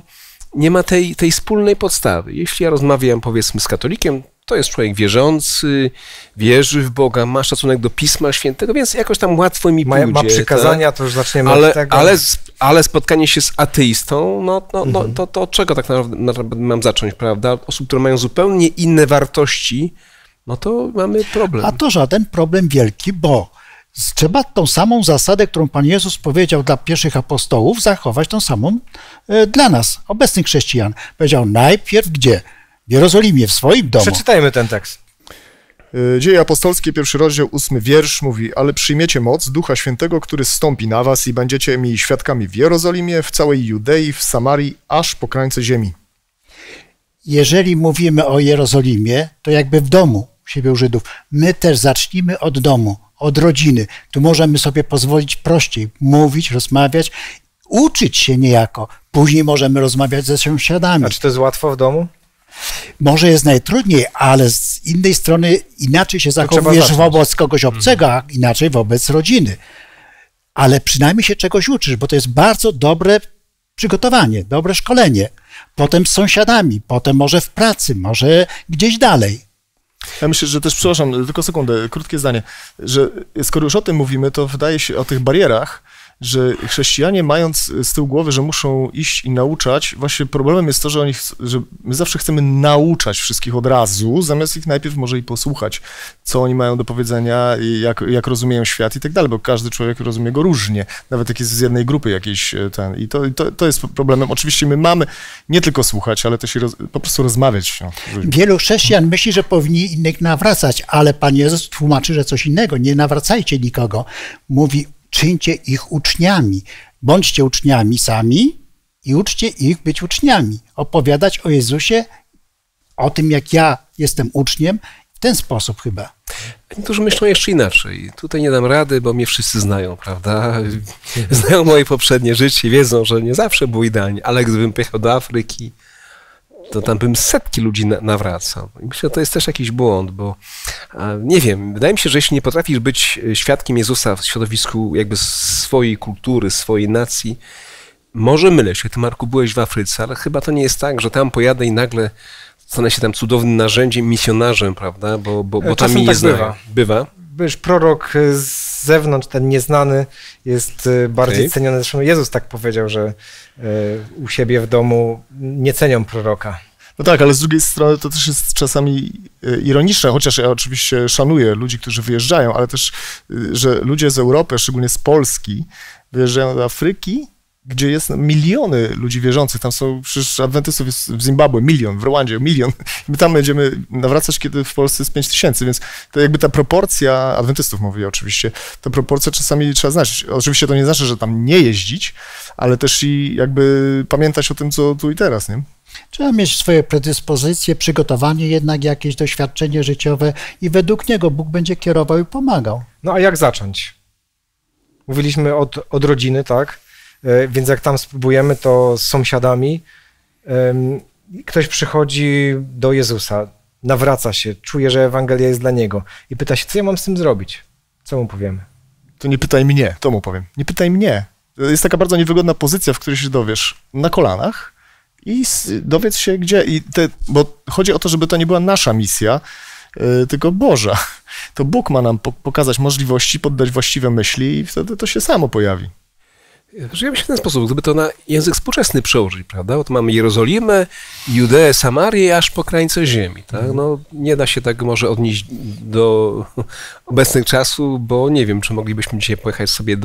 tej wspólnej podstawy. Jeśli ja rozmawiam, powiedzmy, z katolikiem, to jest człowiek wierzący, wierzy w Boga, ma szacunek do Pisma Świętego, więc jakoś tam łatwo mi pójdzie. Ma przykazania, tak? To już zaczniemy od tego. Ale spotkanie się z ateistą, to od czego tak naprawdę mam zacząć, prawda? Osób, które mają zupełnie inne wartości, no to mamy problem. A to żaden problem wielki, bo trzeba tą samą zasadę, którą Pan Jezus powiedział dla pierwszych apostołów, zachować tą samą dla nas, obecnych chrześcijan. Powiedział najpierw gdzie? W Jerozolimie, w swoim domu. Przeczytajmy ten tekst. Dzieje apostolskie, 1 rozdział, 8 wiersz mówi: ale przyjmiecie moc Ducha Świętego, który zstąpi na was i będziecie mi świadkami w Jerozolimie, w całej Judei, w Samarii, aż po krańce ziemi. Jeżeli mówimy o Jerozolimie, to jakby w domu u siebie u Żydów. My też zacznijmy od domu, od rodziny. Tu możemy sobie pozwolić prościej mówić, rozmawiać, uczyć się niejako. Później możemy rozmawiać ze sąsiadami. A czy to jest łatwo w domu? Może jest najtrudniej, ale z innej strony inaczej się zachowujesz wobec kogoś obcego, a inaczej wobec rodziny. Ale przynajmniej się czegoś uczysz, bo to jest bardzo dobre przygotowanie, dobre szkolenie. Potem z sąsiadami, potem może w pracy, może gdzieś dalej. Ja myślę, że też, przepraszam, tylko sekundę, krótkie zdanie, że skoro już o tym mówimy, to wydaje się o tych barierach, że chrześcijanie, mając z tyłu głowy, że muszą iść i nauczać, właśnie problemem jest to, że my zawsze chcemy nauczać wszystkich od razu, zamiast ich najpierw może i posłuchać, co oni mają do powiedzenia, jak rozumieją świat i tak dalej, bo każdy człowiek rozumie go różnie, nawet jak jest z jednej grupy jakiejś i to jest problemem. Oczywiście my mamy nie tylko słuchać, ale też i po prostu rozmawiać. Wielu chrześcijan myśli, że powinni innych nawracać, ale Pan Jezus tłumaczy, że coś innego. Nie nawracajcie nikogo. Mówi: czyńcie ich uczniami. Bądźcie uczniami sami i uczcie ich być uczniami. Opowiadać o Jezusie, o tym, jak ja jestem uczniem, w ten sposób chyba. Niektórzy myślą jeszcze inaczej. Tutaj nie dam rady, bo mnie wszyscy znają, prawda? Znają moje poprzednie życie, wiedzą, że nie zawsze było idealnie, ale gdybym pojechał do Afryki, to tam bym setki ludzi nawracał. I myślę, że to jest też jakiś błąd, bo nie wiem, wydaje mi się, że jeśli nie potrafisz być świadkiem Jezusa w środowisku jakby swojej kultury, swojej nacji, może mylę się, ty, Marku, byłeś w Afryce, ale chyba to nie jest tak, że tam pojadę i nagle stanę się tam cudownym narzędziem, misjonarzem, prawda, bo tam mnie nie znają. Bywa. Wiesz, prorok z zewnątrz, ten nieznany, jest bardziej ceniony. Zresztą Jezus tak powiedział, że u siebie w domu nie cenią proroka. No tak, ale z drugiej strony to też jest czasami ironiczne, chociaż ja oczywiście szanuję ludzi, którzy wyjeżdżają, ale też, że ludzie z Europy, szczególnie z Polski, wyjeżdżają do Afryki, gdzie jest miliony ludzi wierzących. Tam są, przecież adwentystów jest w Zimbabwe 1 milion, w Rwandzie 1 milion. My tam będziemy nawracać, kiedy w Polsce jest 5 000, więc to jakby ta proporcja, adwentystów mówię oczywiście, ta proporcja czasami trzeba znać. Oczywiście to nie znaczy, że tam nie jeździć, ale też i jakby pamiętać o tym, co tu i teraz, nie? Trzeba mieć swoje predyspozycje, przygotowanie, jednak jakieś doświadczenie życiowe i według niego Bóg będzie kierował i pomagał. No a jak zacząć? Mówiliśmy od rodziny, tak? Więc jak tam spróbujemy, to z sąsiadami, ktoś przychodzi do Jezusa, nawraca się, czuje, że Ewangelia jest dla niego i pyta się, co ja mam z tym zrobić? Co mu powiemy? To nie pytaj mnie, to mu powiem. Nie pytaj mnie. To jest taka bardzo niewygodna pozycja, w której się dowiesz na kolanach i dowiedz się gdzie. Bo chodzi o to, żeby to nie była nasza misja, tylko Boża. To Bóg ma nam pokazać możliwości, poddać właściwe myśli i wtedy to się samo pojawi. Ja myślę w ten sposób, gdyby to na język współczesny przełożyć, prawda? Bo to mamy Jerozolimę, Judeę, Samarię, aż po krańce ziemi, tak? No, nie da się tak może odnieść do obecnych czasów, bo nie wiem, czy moglibyśmy dzisiaj pojechać sobie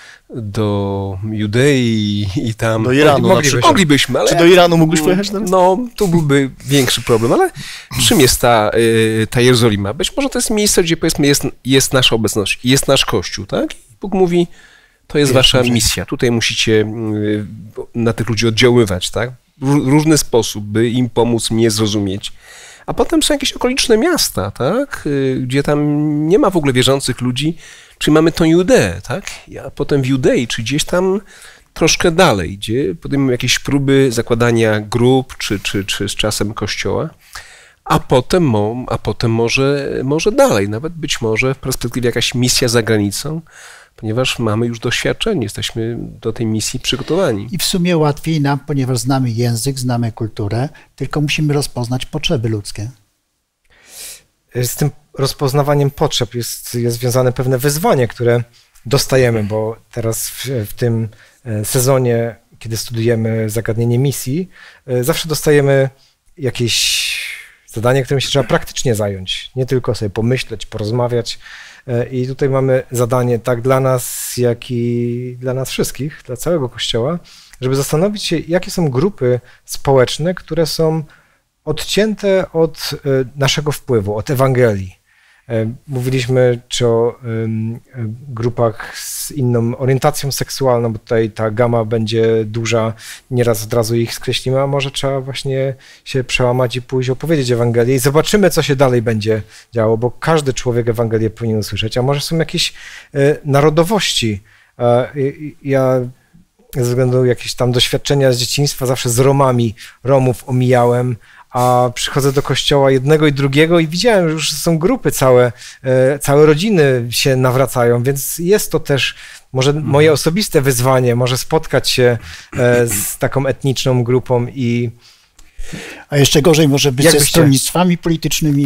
do Judei i tam... Do Iranu moglibyśmy, ale... Czy do Iranu mógłbyś pojechać teraz? No, tu byłby większy problem, ale czym jest ta Jerozolima? Być może to jest miejsce, gdzie powiedzmy jest nasza obecność, jest nasz Kościół, tak? I Bóg mówi: To jest wasza misja. Tutaj musicie na tych ludzi oddziaływać, tak? W różny sposób, by im pomóc, mnie zrozumieć. A potem są jakieś okoliczne miasta, tak? Gdzie tam nie ma w ogóle wierzących ludzi, czyli mamy tą Judeę, tak? A potem w Judei, czy gdzieś tam troszkę dalej, gdzie podejmujemy jakieś próby zakładania grup, czy z czasem kościoła, a potem może dalej, nawet być może w perspektywie jakaś misja za granicą, ponieważ mamy już doświadczenie, jesteśmy do tej misji przygotowani. I w sumie łatwiej nam, ponieważ znamy język, znamy kulturę, tylko musimy rozpoznać potrzeby ludzkie. Z tym rozpoznawaniem potrzeb jest związane pewne wyzwanie, które dostajemy, bo teraz w tym sezonie, kiedy studujemy zagadnienie misji, zawsze dostajemy jakieś zadanie, którym się trzeba praktycznie zająć, nie tylko sobie pomyśleć, porozmawiać. I tutaj mamy zadanie tak dla nas, jak i dla nas wszystkich, dla całego Kościoła, żeby zastanowić się, jakie są grupy społeczne, które są odcięte od naszego wpływu, od Ewangelii. Mówiliśmy czy o grupach z inną orientacją seksualną, bo tutaj ta gama będzie duża, nieraz od razu ich skreślimy, a może trzeba właśnie się przełamać i pójść opowiedzieć Ewangelię i zobaczymy, co się dalej będzie działo, bo każdy człowiek Ewangelię powinien usłyszeć, a może są jakieś narodowości. Ja ze względu jakieś tam doświadczenia z dzieciństwa zawsze z Romów omijałem, a przychodzę do kościoła jednego i drugiego i widziałem, że już są grupy całe rodziny się nawracają, więc jest to też może moje osobiste wyzwanie, może spotkać się z taką etniczną grupą i... A jeszcze gorzej może być ze stronnictwami politycznymi.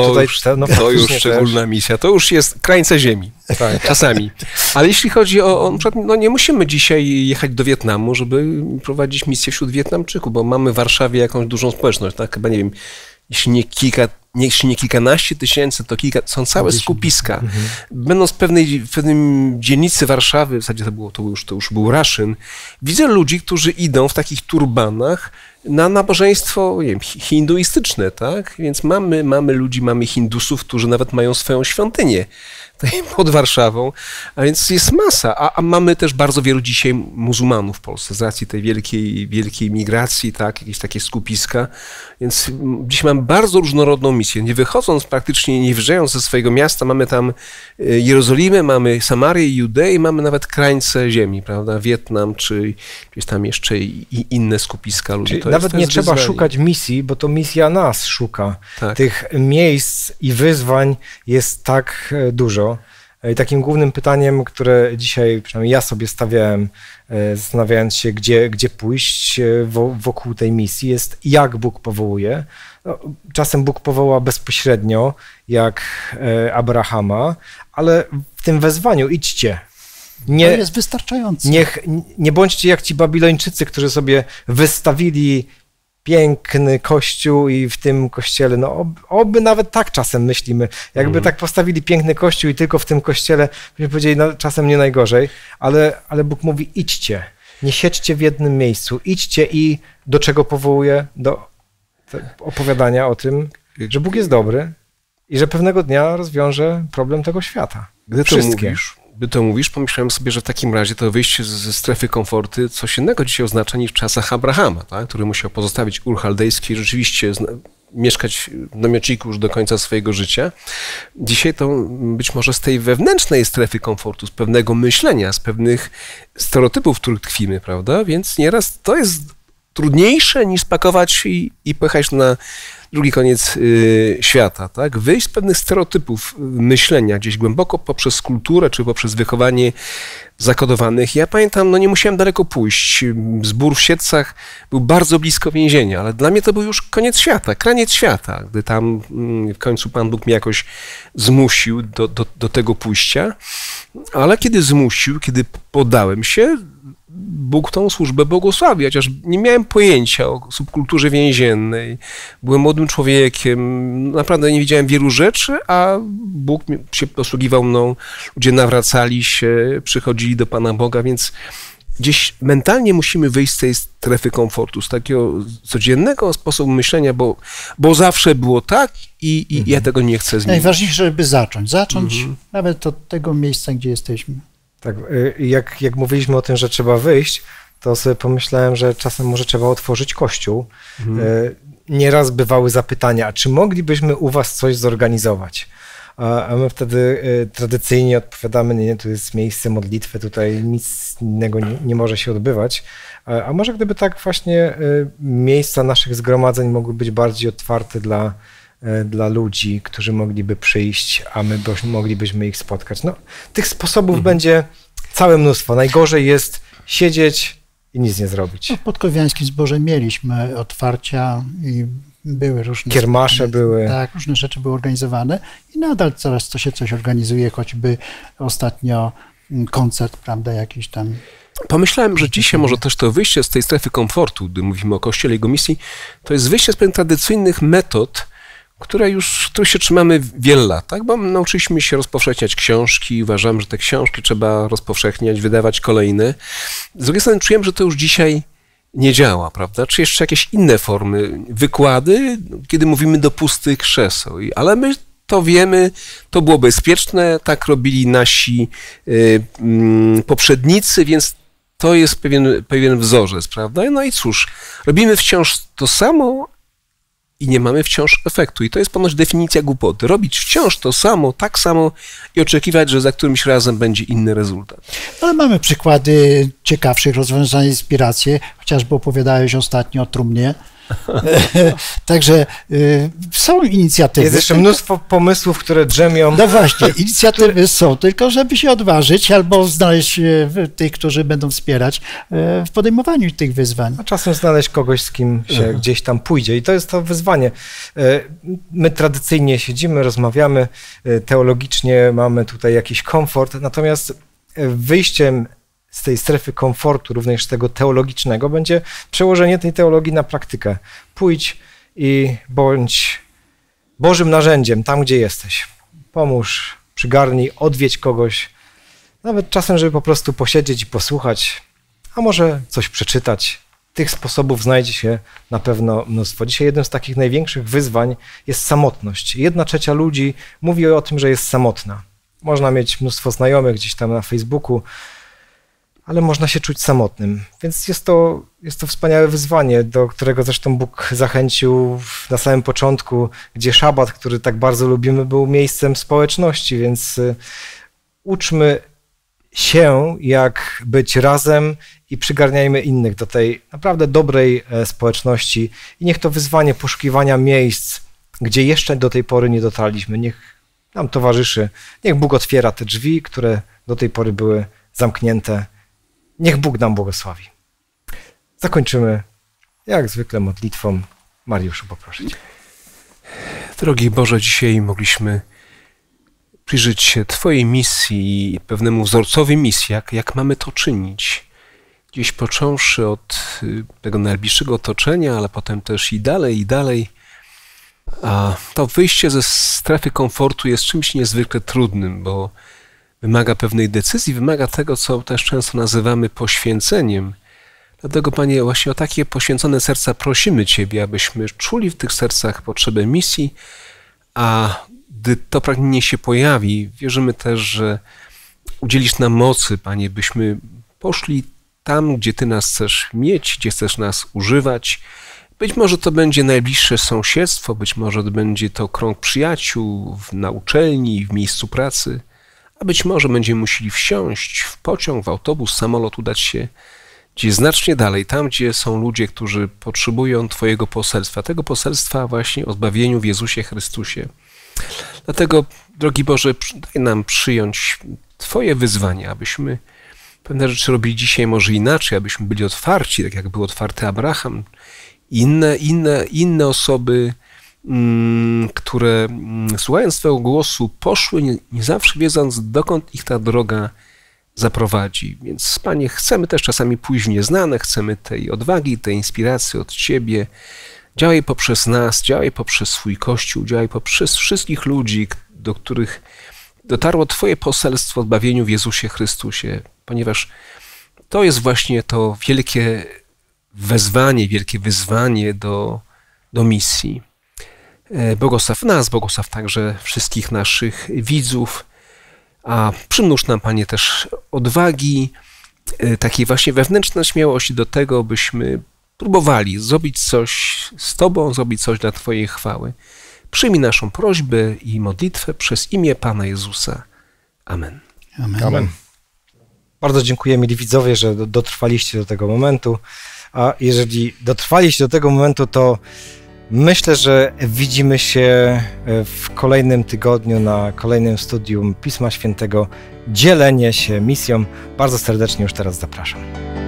To już szczególna misja. To już jest krańce ziemi. Tak. Czasami. Ale jeśli chodzi o no nie musimy dzisiaj jechać do Wietnamu, żeby prowadzić misję wśród Wietnamczyków, bo mamy w Warszawie jakąś dużą społeczność, tak? Chyba nie wiem, jeśli nie kilkanaście tysięcy, to są całe skupiska. Będąc w pewnej dzielnicy Warszawy, w zasadzie to już był Raszyn, widzę ludzi, którzy idą w takich turbanach na nabożeństwo, nie wiem, hinduistyczne, tak? Więc mamy ludzi, mamy Hindusów, którzy nawet mają swoją świątynię pod Warszawą, a więc jest masa, a mamy też bardzo wielu dzisiaj muzułmanów w Polsce z racji tej wielkiej migracji, tak, jakieś takie skupiska, więc dziś mamy bardzo różnorodną misję. Nie wychodząc praktycznie, nie wyjeżdżając ze swojego miasta, mamy tam Jerozolimę, mamy Samarię i Judeę, mamy nawet krańce ziemi, prawda, Wietnam, czy gdzieś tam jeszcze inne skupiska ludzi. Nawet nie trzeba szukać misji, bo to misja nas szuka. Tak. Tych miejsc i wyzwań jest tak dużo. I takim głównym pytaniem, które dzisiaj przynajmniej ja sobie stawiałem, zastanawiając się, gdzie pójść wokół tej misji, jest jak Bóg powołuje. No, czasem Bóg powoła bezpośrednio, jak Abrahama, ale w tym wezwaniu idźcie. To jest wystarczające. Nie bądźcie jak ci Babilończycy, którzy sobie wystawili piękny kościół i w tym kościele, no oby nawet tak czasem myślimy, jakby tak postawili piękny kościół i tylko w tym kościele, byśmy powiedzieli, no czasem nie najgorzej, ale Bóg mówi idźcie, nie siedźcie w jednym miejscu, idźcie i do czego powołuje? Do opowiadania o tym, że Bóg jest dobry i że pewnego dnia rozwiąże problem tego świata. Gdy to mówisz, pomyślałem sobie, że w takim razie to wyjście ze strefy komfortu coś innego dzisiaj oznacza niż w czasach Abrahama, tak? Który musiał pozostawić Ur Chaldejski i rzeczywiście mieszkać w namiotniku już do końca swojego życia. Dzisiaj to być może z tej wewnętrznej strefy komfortu, z pewnego myślenia, z pewnych stereotypów, w których tkwimy, prawda? Więc nieraz to jest trudniejsze niż spakować i pojechać na drugi koniec świata, tak? Wyjść z pewnych stereotypów myślenia gdzieś głęboko poprzez kulturę, czy poprzez wychowanie zakodowanych. Ja pamiętam, no nie musiałem daleko pójść. Zbór w Siedlcach był bardzo blisko więzienia, ale dla mnie to był już koniec świata, kraniec świata, gdy tam w końcu Pan Bóg mnie jakoś zmusił do tego pójścia. Ale kiedy zmusił, kiedy poddałem się, Bóg tą służbę błogosławi, chociaż nie miałem pojęcia o subkulturze więziennej. Byłem młodym człowiekiem, naprawdę nie wiedziałem wielu rzeczy, a Bóg się posługiwał mną. Ludzie nawracali się, przychodzili do Pana Boga, więc gdzieś mentalnie musimy wyjść z tej strefy komfortu, z takiego codziennego sposobu myślenia, bo zawsze było tak i ja tego nie chcę zmienić. Najważniejsze, żeby zacząć nawet od tego miejsca, gdzie jesteśmy. Tak, jak mówiliśmy o tym, że trzeba wyjść, to sobie pomyślałem, że czasem może trzeba otworzyć kościół. Nieraz bywały zapytania, a czy moglibyśmy u was coś zorganizować? A my wtedy tradycyjnie odpowiadamy, nie, tu jest miejsce modlitwy, tutaj nic innego nie może się odbywać. A może gdyby tak właśnie miejsca naszych zgromadzeń mogły być bardziej otwarte dla ludzi, którzy mogliby przyjść, a my moglibyśmy ich spotkać. No, tych sposobów będzie całe mnóstwo. Najgorzej jest siedzieć i nic nie zrobić. No, w Podkowiańskim Zborze mieliśmy otwarcia i były różne... Kiermasze były. Tak, różne rzeczy były organizowane i nadal coraz się coś organizuje, choćby ostatnio koncert, prawda, jakiś tam... Pomyślałem, że dzisiaj może też to wyjście z tej strefy komfortu, gdy mówimy o Kościele i jego misji, to jest wyjście z pewnych tradycyjnych metod, których się trzymamy wiele lat, tak? Bo nauczyliśmy się rozpowszechniać książki, uważam, że te książki trzeba rozpowszechniać, wydawać kolejne. Z drugiej strony czujemy, że to już dzisiaj nie działa, prawda? Czy jeszcze jakieś inne formy, wykłady, kiedy mówimy do pustych krzeseł. Ale my to wiemy, to było bezpieczne, tak robili nasi poprzednicy, więc to jest pewien wzorzec, prawda? No i cóż, robimy wciąż to samo i nie mamy wciąż efektu. I to jest ponoć definicja głupoty. Robić wciąż to samo, tak samo i oczekiwać, że za którymś razem będzie inny rezultat. Ale mamy przykłady ciekawszych rozwiązań, inspiracje. Chociażby opowiadałeś ostatnio o trumnie. Także są inicjatywy. Jest jeszcze mnóstwo pomysłów, które drzemią. No właśnie, inicjatywy są, tylko żeby się odważyć albo znaleźć tych, którzy będą wspierać w podejmowaniu tych wyzwań. A czasem znaleźć kogoś, z kim się gdzieś tam pójdzie. I to jest to wyzwanie. My tradycyjnie siedzimy, rozmawiamy, teologicznie mamy tutaj jakiś komfort, natomiast wyjściem z tej strefy komfortu, również tego teologicznego, będzie przełożenie tej teologii na praktykę. Pójdź i bądź Bożym narzędziem tam, gdzie jesteś. Pomóż, przygarnij, odwiedź kogoś, nawet czasem, żeby po prostu posiedzieć i posłuchać, a może coś przeczytać. Tych sposobów znajdzie się na pewno mnóstwo. Dzisiaj jednym z takich największych wyzwań jest samotność. 1/3 ludzi mówi o tym, że jest samotna. Można mieć mnóstwo znajomych gdzieś tam na Facebooku, ale można się czuć samotnym. Więc jest to wspaniałe wyzwanie, do którego zresztą Bóg zachęcił na samym początku, gdzie szabat, który tak bardzo lubimy, był miejscem społeczności, więc uczmy się, jak być razem i przygarniajmy innych do tej naprawdę dobrej społeczności i niech to wyzwanie poszukiwania miejsc, gdzie jeszcze do tej pory nie dotarliśmy, niech nam towarzyszy, niech Bóg otwiera te drzwi, które do tej pory były zamknięte. Niech Bóg nam błogosławi. Zakończymy, jak zwykle, modlitwą. Mariuszu, poproszę Cię. Drogi Boże, dzisiaj mogliśmy przyjrzeć się Twojej misji i pewnemu wzorcowi misji, jak mamy to czynić. Gdzieś począwszy od tego najbliższego otoczenia, ale potem też i dalej. A to wyjście ze strefy komfortu jest czymś niezwykle trudnym, bo wymaga pewnej decyzji, wymaga tego, co też często nazywamy poświęceniem. Dlatego, Panie, właśnie o takie poświęcone serca prosimy Ciebie, abyśmy czuli w tych sercach potrzebę misji, a gdy to pragnienie się pojawi, wierzymy też, że udzielisz nam mocy, Panie, byśmy poszli tam, gdzie Ty nas chcesz mieć, gdzie chcesz nas używać. Być może to będzie najbliższe sąsiedztwo, być może to będzie to krąg przyjaciół na uczelni, w miejscu pracy, a być może będziemy musieli wsiąść w pociąg, w autobus, samolot, udać się gdzieś znacznie dalej, tam, gdzie są ludzie, którzy potrzebują Twojego poselstwa, tego poselstwa właśnie o zbawieniu w Jezusie Chrystusie. Dlatego, drogi Boże, daj nam przyjąć Twoje wyzwania, abyśmy pewne rzeczy robili dzisiaj może inaczej, abyśmy byli otwarci, tak jak był otwarty Abraham, inne osoby, które słuchając Twojego głosu poszły, nie zawsze wiedząc, dokąd ich ta droga zaprowadzi. Więc, Panie, chcemy też czasami pójść w nieznane, chcemy tej odwagi, tej inspiracji od Ciebie. Działaj poprzez nas, działaj poprzez swój Kościół, działaj poprzez wszystkich ludzi, do których dotarło Twoje poselstwo o zbawieniu w Jezusie Chrystusie, ponieważ to jest właśnie to wielkie wezwanie, wielkie wyzwanie do misji. Błogosław nas, błogosław także wszystkich naszych widzów, a przymnóż nam, Panie, też odwagi, takiej właśnie wewnętrznej śmiałości do tego, byśmy próbowali zrobić coś z Tobą, zrobić coś dla Twojej chwały. Przyjmij naszą prośbę i modlitwę przez imię Pana Jezusa. Amen. Amen. Amen. Bardzo dziękuję, mili widzowie, że dotrwaliście do tego momentu. A jeżeli dotrwaliście do tego momentu, to myślę, że widzimy się w kolejnym tygodniu na kolejnym studium Pisma Świętego. Dzielenie się misją. Bardzo serdecznie już teraz zapraszam.